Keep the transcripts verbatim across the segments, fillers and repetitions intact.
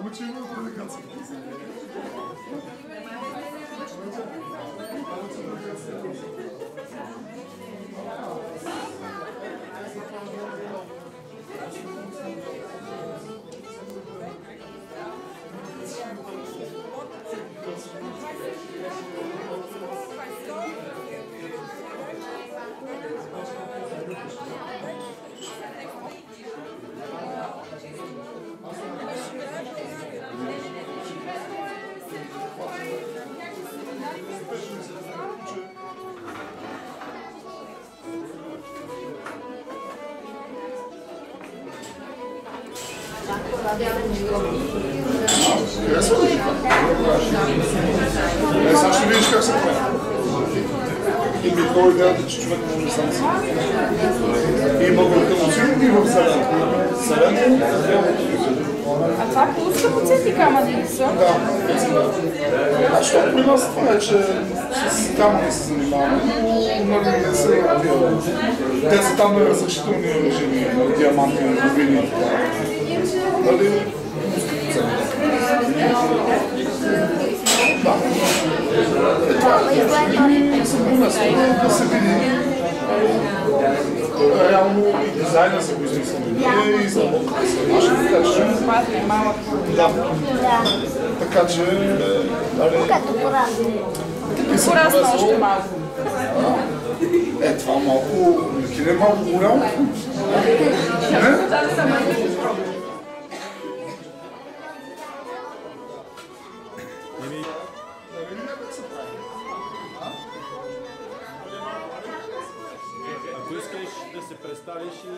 Само, че има делегация. Е, сега ще видиш как се прави. И ми хора идеята, че човек може да сам си. Има глутамацин и в зелен. Зелен. А това пуска по цвети камъни ли са? Да, а защото при нас това е, че с камъни се занимаваме, но не са тия. Те са там на разрешителни режими, на диамантни, рубини и това. Нали? Да. Е, това е съм донесло да се види. Реално и дизайна са го измислили. И изработката са наши, така че... Да. Така че... Като порасне. Като порасне още малко. Е, това малко... Не е малко голямо? Не? Ако искаш да се представиш и...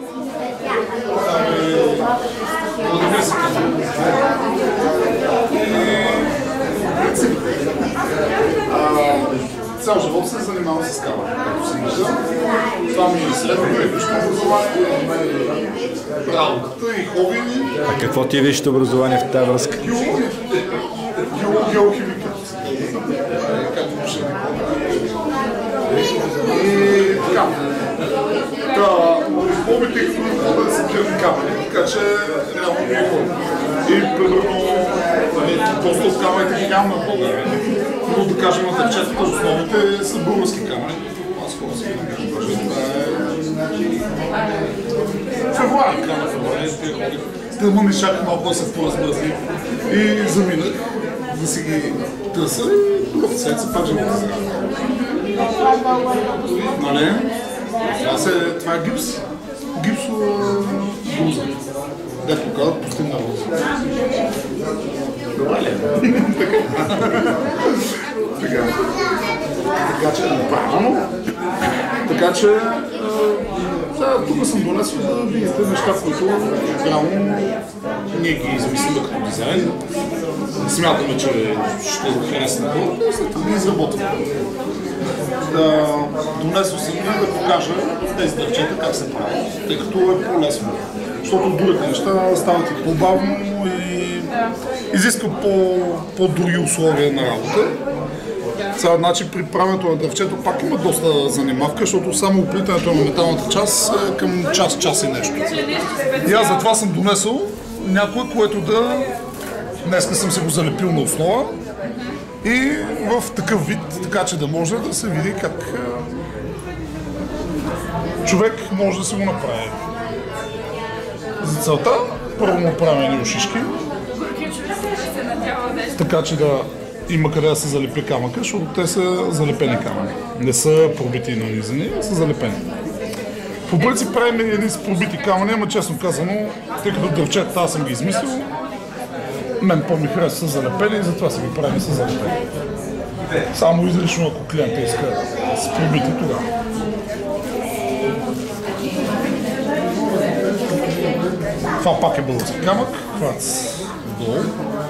Цял живот се занимавам с камък, както си вижда. Това ми е следното и висшето образование, работата и хоби. А какво ти е висшето образование в тази връзка? Геология. Геохимика. Както ще и така. Хобите, които ходят да са кърни камъни, така че реално ми е хоби. И примерно, доста от камъните ги нямам на хода. Но да кажем, на тъпчетата основните са български камъни. Аз хора си ги кажа, това е... Февруари, края на февруари, ходих. Тълма ми чака малко да се поразмръзни и заминах да си ги търся и другата седмица пак живота сега. Нали? Това е гипс. Гипсова груза. Де показват пустинна груза. Добре ли? Така. Така че е правилно. Така че тук съм донесъл да видите неща, които реално ние ги измислим като дизайн. Смятаме, че ще го хареса на хората, след това ги изработваме. Да донесъл съм и да покажа тези дърчета как се правят, тъй като е по-лесно. Защото другите неща стават и по-бавно и изисква по-други условия на работа. Сега, значи, при правенето на дървчето пак има доста занимавка, защото само оплитането на металната част е към час, час и нещо. И аз затова съм донесъл някое, което да... Днеска съм се го залепил на основа и в такъв вид, така че да може да се види как човек може да се го направи. За целта първо му правим едни ушишки, така че да има къде да се залепи камъка, защото те са залепени камъни. Не са пробити и нанизани, а са залепени. По принцип правим едни с пробити камъни, ама честно казано, тъй като дървчета аз съм ги измислил, мен по-ми харесва са залепени и затова са ги правим са залепени. Само излишно ако клиента иска с пробити тогава. Това пак е български камък, хвац долу.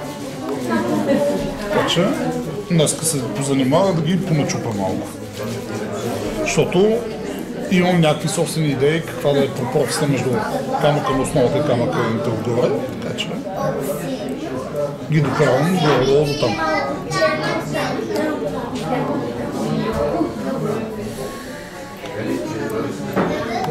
Така че днеска се позанимава да ги поначупа малко. Защото имам някакви собствени идеи каква да е пропорцията между камъка на основата и камъка на отгоре. Така че ги докарвам горе-долу до там.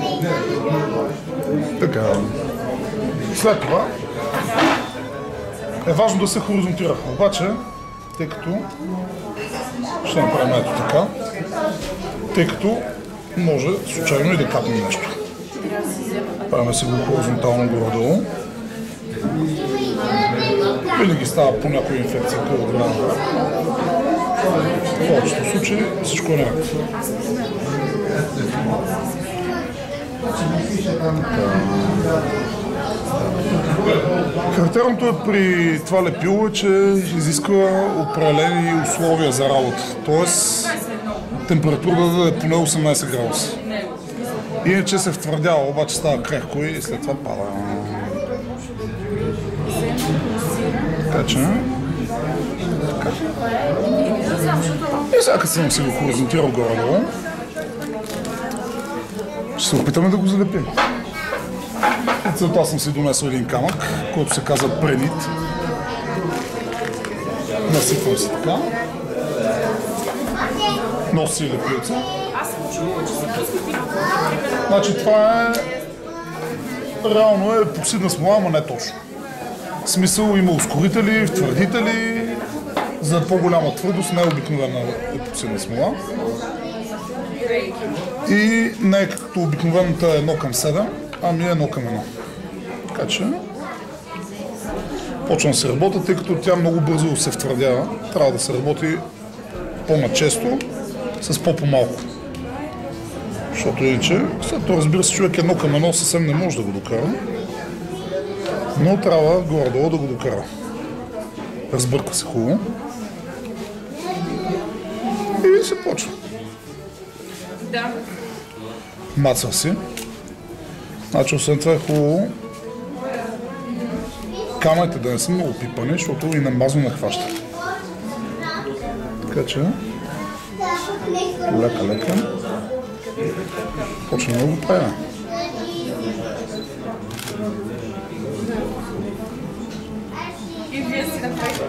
Така. След това е важно да се хоризонтира. Обаче, тъй като ще направим ето така, тъй като може случайно и да капне нещо. Правим си го хоризонтално горе-долу. Винаги става по някоя инфекция къде от време. В повечето случаи всичко е някакво. Характерното е при това лепило е, че изисква определени условия за работа. Тоест температурата да е поне осемнайсет градуса. Иначе се втвърдява, обаче става крехко и след това пада. Така че... Така. И сега като съм си го хоризонтирал горе-долу, ще се опитаме да го залепим. Целта съм си донесъл един камък, който се казва предит. Насипвам си така. Носи си лепилца. Значи това е... Реално е епоксидна смола, ама не точно. В смисъл има ускорители, втвърдители. За по-голяма твърдост не е обикновена епоксидна смола. И не е като обикновената едно към седем, ами е едно към едно. Така че почвам да се работя, тъй като тя много бързо се втвърдява. Трябва да се работи по-начесто, с по-по-малко. Защото иначе, след това разбира се, човек едно към едно съвсем не може да го докара, но трябва горе-долу да го докара. Разбърква се хубаво. И се почва. Да. Мацам си. Значи, освен това е хубаво камъните да не са много пипани, защото и намазно нахваща. Така че лека-лека почваме да го правим. И вие си направите.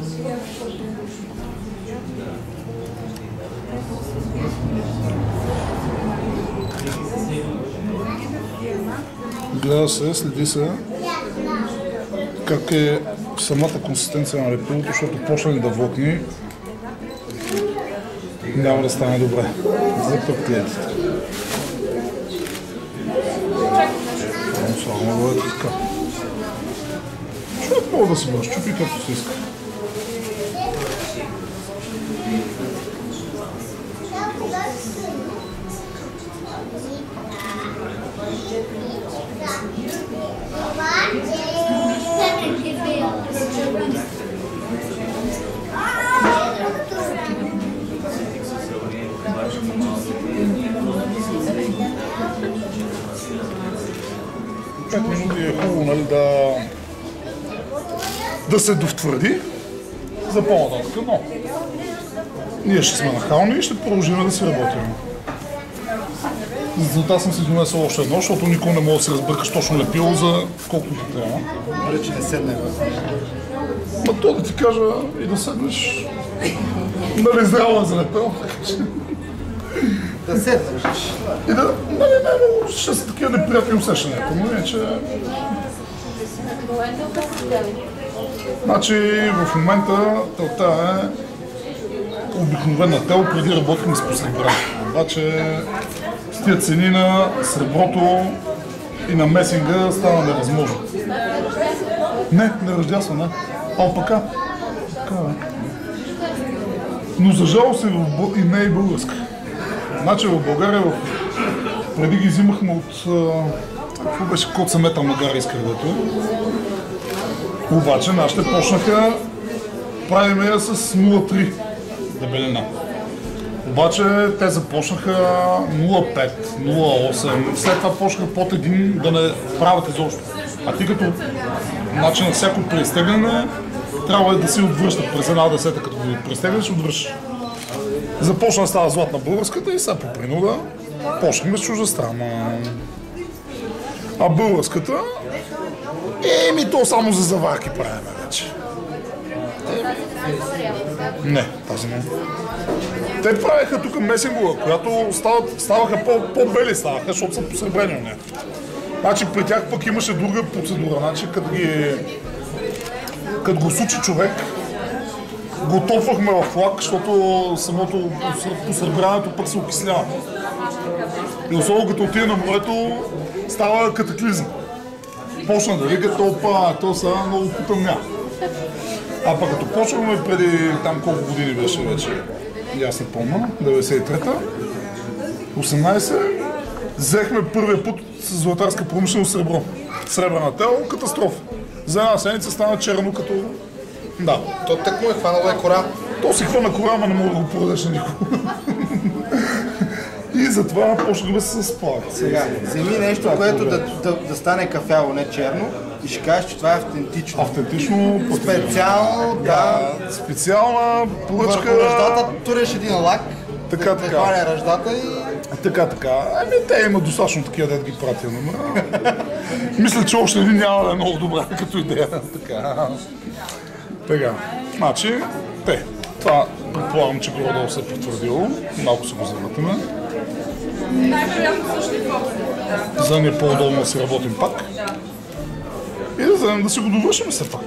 Гледа се, следи се как е самата консистенция на лепилото, защото почнали да влъкни, няма да стане добре за пък клиентите. Само го е така. Човек мога да се разчупи както си иска. пет минути е хубаво, нали, да, да се довтвърди за по-нататък, но ние ще сме нахални и ще продължим да си работим. Затова съм си донесъл още едно, защото никога не мога да се разбъркаш точно лепило за колкото ти трябва. Добре, че не седне. Ма то да ти кажа и да седнеш, нали здраво е залепел, така че... Да седнеш. И да, нали, не, но ще са такива неприятни усещания, но не, че... Значи в момента телта е обикновена тел, преди работихме с посребра. Обаче с тия цени на среброто и на месинга става невъзможно. Не, не ръждясва, не. Алпака. Така е. Но за жалост и не е българска. Значи в България, в... преди ги взимахме от... Какво беше Коца Метал Магара изкърдето. Обаче нашите почнаха, правиме я с нула цяло три дебелина. Обаче те започнаха нула цяло пет, нула цяло осем, след това почнаха под един да не правят изобщо. А ти като начин на всяко преизтегляне, трябва да си отвръщат през една десета, като го преизтегляш, отвръщаш. Започна да става златна българската и сега по принуда почнахме с чуждестранна. А българската, еми то само за заварки правим вече. Не, тази не. Те правиха тук месингова, която стават, ставаха по-бели ставаха, защото са посребрени от нея. Значи при тях пък имаше друга процедура, значи като ги като го сучи човек, го топвахме в флаг, защото самото посърбрането пък се окислява. И особено като отиде на морето, става катаклизъм. Почна да вика, топа, то са много потъмня. А пък като почваме преди там колко години беше вече, и аз не помня, деветдесет и трета, осемнайсет, взехме първия път с златарска промишленост сребро. Сребрена тело, катастрофа. За една седмица стана черно като... Да. То так му е хванало е кора. То си хвана кора, ама не мога да го продадеш на никого. И затова почнахме с спалак. Сега, вземи нещо, което да, да, да стане кафяво, не черно, и ще кажеш, че това е автентично. Автентично, Специално, да. Специална поръчка. Върху ръждата туреш един лак, Така, да така. хване ръждата и... Така, така. Ами те има достатъчно такива, да ги пратя номера. Мисля, че още един няма да е много добра като идея. Така. Така. Значи, те. Това предполагам, че горе-долу се е потвърдило. Малко се го завъртаме. Най-вероятно също и да. За да ни е по-удобно да си работим пак. И да вземем да си го довършим все пак.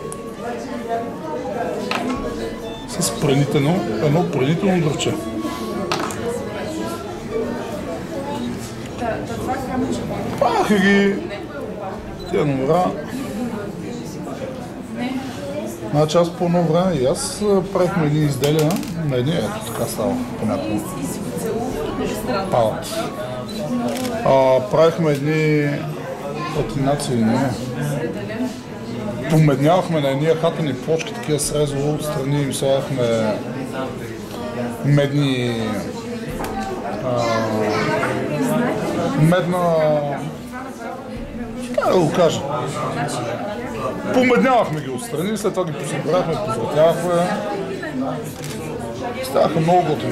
С пранително, едно пранително дръвче. Паха ги тия номера. Значи аз по едно време и аз правихме едни изделия на едни, ето така става, понятно. Палът. А, правихме едни патинации, не. Помеднявахме на едни хатени плочки, такива срезово, отстрани им слагахме медни... А, медна... Как да го кажа? Помеднявахме ги отстрани, след това ги посъбрахме, позвратявахме. Ставаха много готови.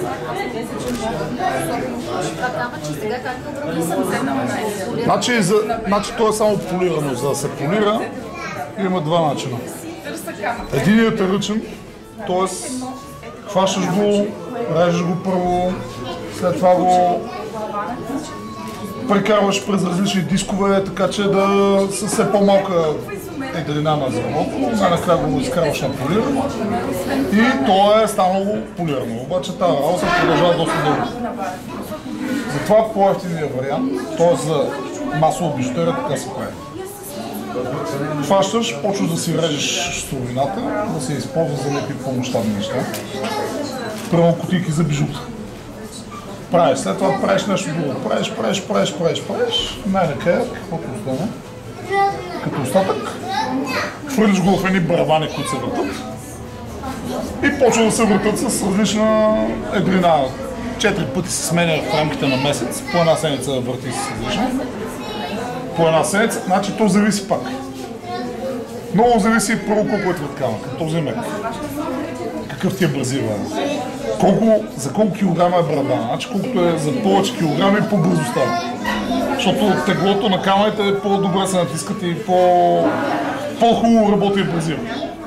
Значи, за, значи то е само полирано. За да се полира, има два начина. Единият е ръчен, т.е. хващаш го, режеш го първо, след това го прекарваш през различни дискове, така че да са все по-малка едрина на зърното, най-накрая го изкарваш на полиране и то е станало полирано. Обаче тази работа продължава доста дълго. Затова по-ефтиният вариант, т.е. за масово бижутерия, така се прави. Хващаш, почваш да си режеш суровината, да се използва за някакви по-мащабни неща. Първо кутийки за бижута. Правиш, след това правиш нещо друго. Правиш, правиш, правиш, правиш, правиш. Най-накрая, каквото остане, като остатък, хвърлиш го в едни барабани, които се въртат и почва да се въртат с различна едрина. Четири пъти се сменя в рамките на месец, по една седмица върти се различна. По една седмица, значи то зависи пак. Много зависи първо колко е твърд камък, този мек. Какъв ти е бразива. Колко, за колко килограма е барабана, значи колкото е за повече килограми и по-бързо става. Защото теглото на камъните по-добре се натискат и по... по-хубаво работи абразива.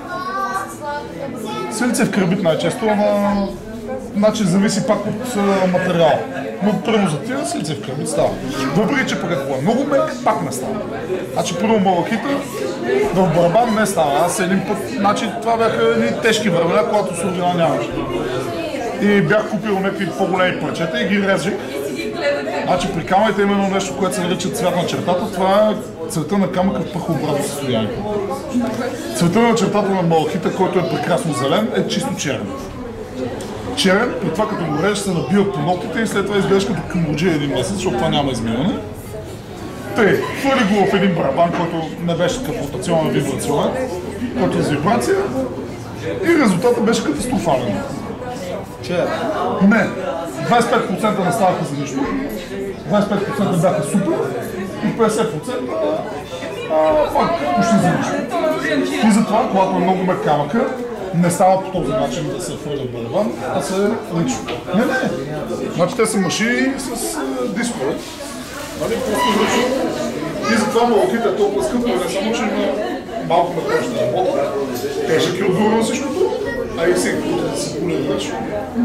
Силицев карбид най-често, ама... Значи зависи пак от материала. Но първо за тия силицев карбид става. Въпреки, че пък ако е много мек, пак не става. Значи първо малахита в барабан не става. Аз един път, значи това бяха едни тежки времена, когато суровина нямаше. И бях купил някакви по-големи парчета и ги резах. Значи при камъните има едно нещо, което се нарича цвят на чертата. Това е цвета на камъка в прахообразно състояние. Цвета на чертата на малахита, който е прекрасно зелен, е чисто черен. Черен, при това като го режеш се набиват по ногтите и след това изглеждаш като кюмбуджия един месец, защото това няма измиване. Тъй, хвърли го в един барабан, който не беше капотационен вибрационен, който е с вибрация и резултатът беше катастрофален. Черен? Не, двайсет и пет процента не ставаха за нищо, двайсет и пет процента бяха супер и петдесет процента а, пак почти за нищо. И затова, когато е много мек камъка, не става по този начин да се хвърля барабан, а се лично. Не, не. Значи те са машини с а, дискове. Нали, просто лично. И затова малките е толкова скъпо, не само, че има малко метрична работа, тежък и отговорно всичкото, а и всеки път да се полива лично.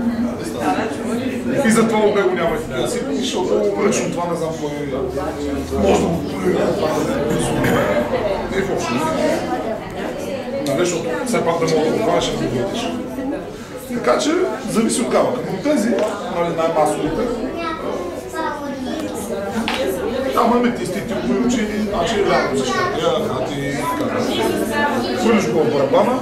И затова от него няма и да си, защото лично това не знам кой може да го полива. И въобще. нали, защото все пак да мога да го хванеш и да го видиш. Така че зависи от камъка. Но тези, нали, най-масовите, ама метистите, които значи реално за щакля, хати и така. Хвърлиш го в барабана,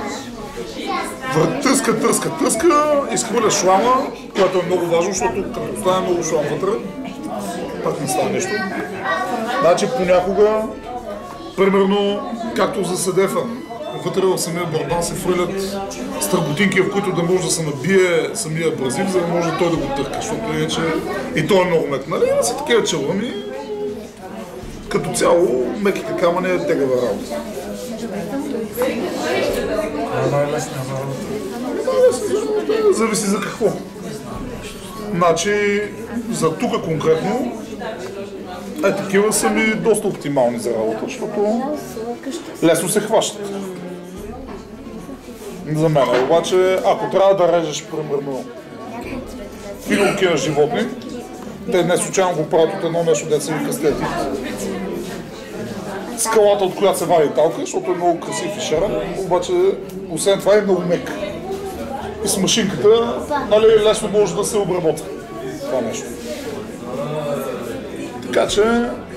тръска, тръска, тръска, изхвърляш шлама, което е много важно, защото като остане много шлам вътре, пак не става нещо. Значи понякога, примерно, както за седефа, вътре в самия барабан се фърлят стърботинки, в които да може да се набие самия абразив, за да може той да го търка, защото иначе и той е много мек. Нали? Има си такива челъми. Като цяло, меките камъни е тегава работа. Най-лесна работа. Зависи за какво. Значи, за тук конкретно, е такива са ми доста оптимални за работа, защото лесно се хващат. За мен, обаче, ако трябва да режеш, примерно, филмки на животни, те не случайно го правят от едно нещо, дето се вика стетит. Скалата, от която се вади талка, защото е много красив и шарен, обаче, освен това е много мек. И с машинката, нали, лесно може да се обработва това нещо. Така че...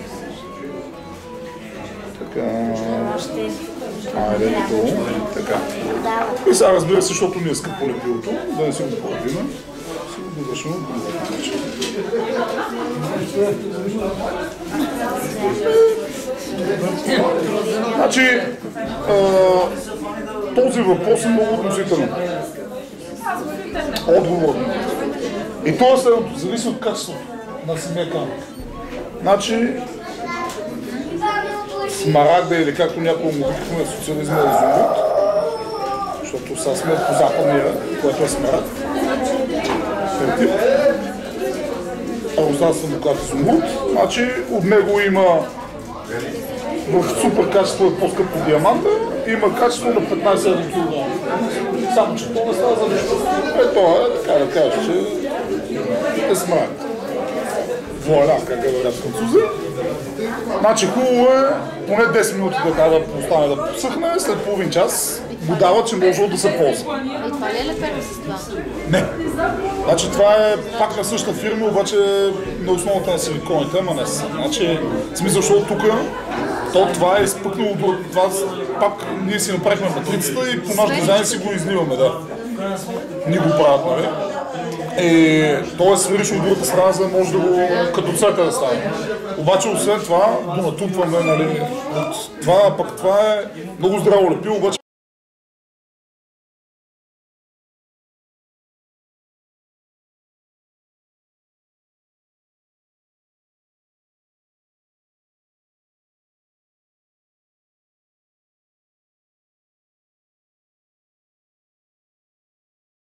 Така... Айде, то, така. И сега разбира се, защото ни е скъпо лепилото, да не си го половина, си го довършим от другата начин. Значи, този въпрос е много относителен. Отговор. И то е следното, зависи от качеството на самия камък. Значи, смарагда или както някога му викахме социализма е изумруд, защото сега сме по западния, което е смарагд. Тертип. А остава самокат изумруд. Значи, от него има в супер качество е по-скъп от диаманта, има качество на петнайсет килограма. Само, че то не става за нещо. Е, то е, така да кажеш, че е смарагд. Вуаля, как е вариант французи. Значи хубаво е поне десет минути да да остане да посъхне, след половин час го дава, че може да се ползва. И това ли е лепено с това? Не. Значи това е пак на същата фирма, обаче на основата на силиконите, ама не са. Значи, в смисъл, защото тук то това е изпъкнало до това, пак ние си направихме матрицата и по наш дизайн си го изливаме, да. Ни го правят, нали? И то е свириш от другата страна, за да може да го като цвета да стане. Обаче, освен това, го натупваме, нали, от това, пък това е много здраво лепило, обаче